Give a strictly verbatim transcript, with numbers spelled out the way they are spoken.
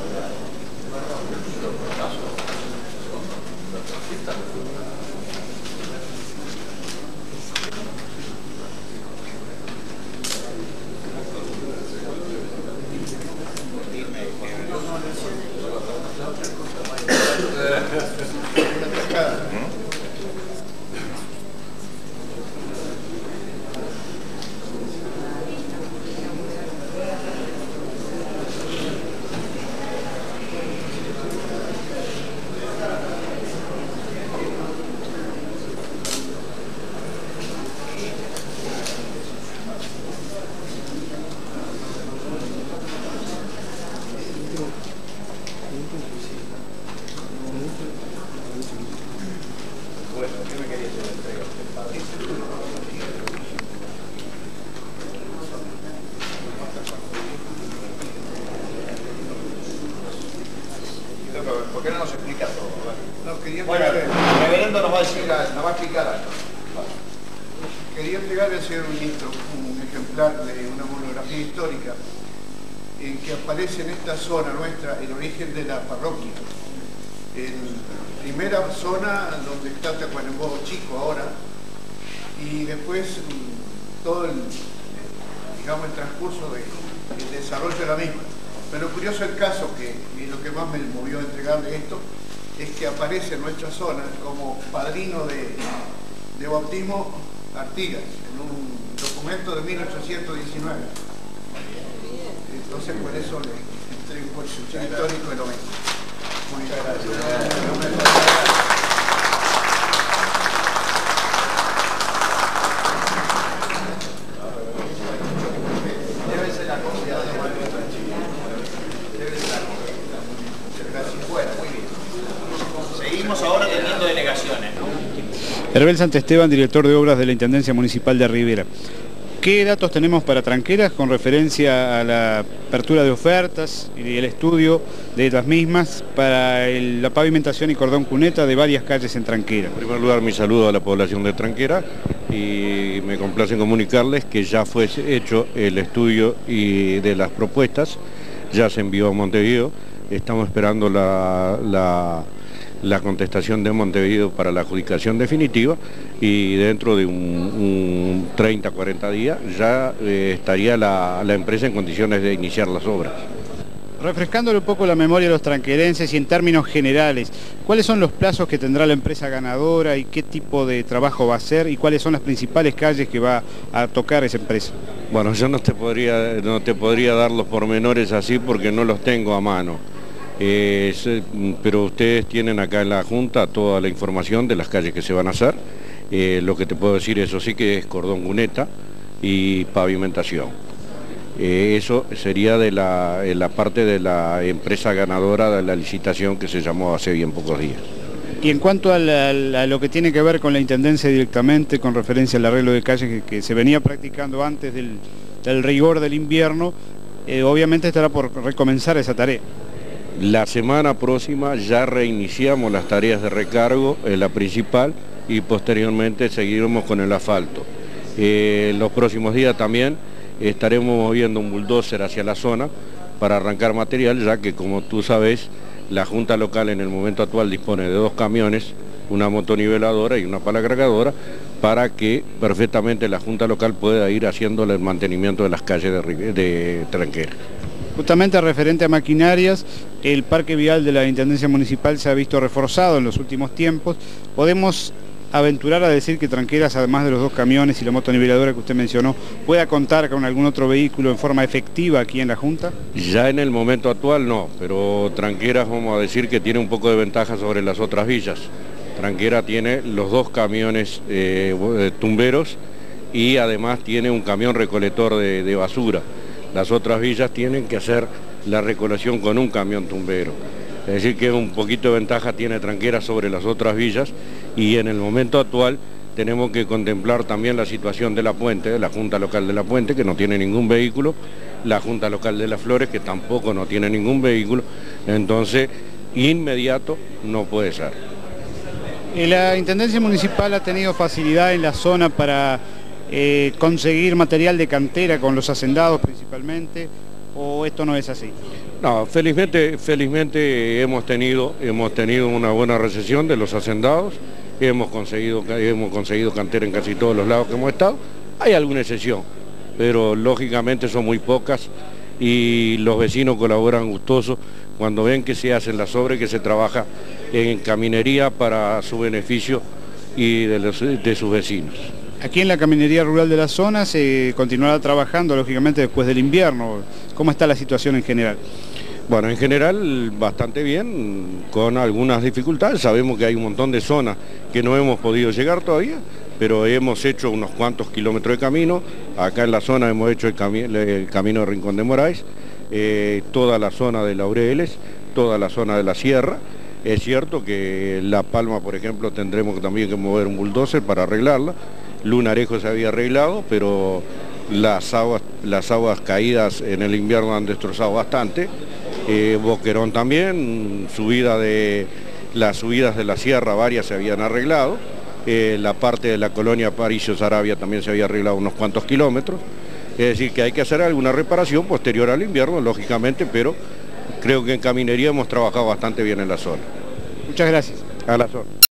¿Por qué no nos explica todo? No, quería bueno, el reverendo nos va a decir, nos va a explicar algo. Quería entregarle al señor ministro un ejemplar de una monografía histórica en que aparece en esta zona nuestra el origen de la parroquia. En primera zona donde está Tacuarembó Chico ahora, y después todo el, digamos, el transcurso del desarrollo de la misma. Pero curioso el caso, que y lo que más me movió a entregarle esto, es que aparece en nuestra zona como padrino de, de bautismo Artigas, en un documento de mil ochocientos diecinueve. Entonces por eso le entrego por su histórico de lo mismo. Muchas gracias. Ahora teniendo delegaciones, ¿no? Herbel Santesteban, director de obras de la Intendencia Municipal de Rivera. ¿Qué datos tenemos para Tranqueras con referencia a la apertura de ofertas y el estudio de las mismas para el, la pavimentación y cordón cuneta de varias calles en Tranqueras? En primer lugar, mi saludo a la población de Tranqueras y me complace comunicarles que ya fue hecho el estudio y de las propuestas, ya se envió a Montevideo, estamos esperando la... la la contestación de Montevideo para la adjudicación definitiva y dentro de un, un treinta a cuarenta días ya eh, estaría la, la empresa en condiciones de iniciar las obras. Refrescándole un poco la memoria de los tranquerenses y en términos generales, ¿cuáles son los plazos que tendrá la empresa ganadora y qué tipo de trabajo va a hacer y cuáles son las principales calles que va a tocar esa empresa? Bueno, yo no te podría, no te podría dar los pormenores así porque no los tengo a mano. Eh, pero ustedes tienen acá en la Junta toda la información de las calles que se van a hacer. Eh, lo que te puedo decir, eso sí, que es cordón cuneta y pavimentación. Eh, eso sería de la, la parte de la empresa ganadora de la licitación que se llamó hace bien pocos días. Y en cuanto a, la, a lo que tiene que ver con la Intendencia directamente, con referencia al arreglo de calles que, que se venía practicando antes del, del rigor del invierno, eh, obviamente estará por recomenzar esa tarea. La semana próxima ya reiniciamos las tareas de recargo, eh, la principal, y posteriormente seguiremos con el asfalto. Eh, en los próximos días también estaremos moviendo un bulldozer hacia la zona para arrancar material, ya que como tú sabes, la Junta Local en el momento actual dispone de dos camiones, una motoniveladora y una pala cargadora, para que perfectamente la Junta Local pueda ir haciendo el mantenimiento de las calles de, de Tranqueras. Justamente referente a maquinarias, el parque vial de la Intendencia Municipal se ha visto reforzado en los últimos tiempos. ¿Podemos aventurar a decir que Tranqueras, además de los dos camiones y la motoniveladora que usted mencionó, pueda contar con algún otro vehículo en forma efectiva aquí en la Junta? Ya en el momento actual no, pero Tranqueras vamos a decir que tiene un poco de ventaja sobre las otras villas. Tranqueras tiene los dos camiones eh, tumberos y además tiene un camión recolector de, de basura. Las otras villas tienen que hacer la recolección con un camión tumbero. Es decir que un poquito de ventaja tiene Tranqueras sobre las otras villas y en el momento actual tenemos que contemplar también la situación de La Puente, de la Junta Local de La Puente, que no tiene ningún vehículo, la Junta Local de Las Flores, que tampoco no tiene ningún vehículo, entonces inmediato no puede ser. La Intendencia Municipal ha tenido facilidad en la zona para Eh, conseguir material de cantera con los hacendados principalmente, ¿o esto no es así? No, felizmente, felizmente hemos tenido, hemos tenido una buena recepción de los hacendados, hemos conseguido, hemos conseguido cantera en casi todos los lados que hemos estado. Hay alguna excepción, pero lógicamente son muy pocas y los vecinos colaboran gustosos cuando ven que se hacen las obras, que se trabaja en caminería para su beneficio y de, los, de sus vecinos. Aquí en la caminería rural de la zona se continuará trabajando, lógicamente, después del invierno. ¿Cómo está la situación en general? Bueno, en general bastante bien, con algunas dificultades. Sabemos que hay un montón de zonas que no hemos podido llegar todavía, pero hemos hecho unos cuantos kilómetros de camino. Acá en la zona hemos hecho el, cami el camino de Rincón de Moraes, eh, toda la zona de Laureles, toda la zona de la Sierra. Es cierto que La Palma, por ejemplo, tendremos también que mover un bulldozer para arreglarla. Lunarejo se había arreglado, pero las aguas, las aguas caídas en el invierno han destrozado bastante. Eh, Boquerón también, subida de, las subidas de la sierra varias se habían arreglado. Eh, la parte de la colonia Aparicio Saravia también se había arreglado unos cuantos kilómetros. Es decir, que hay que hacer alguna reparación posterior al invierno, lógicamente, pero creo que en caminería hemos trabajado bastante bien en la zona. Muchas gracias. A la zona.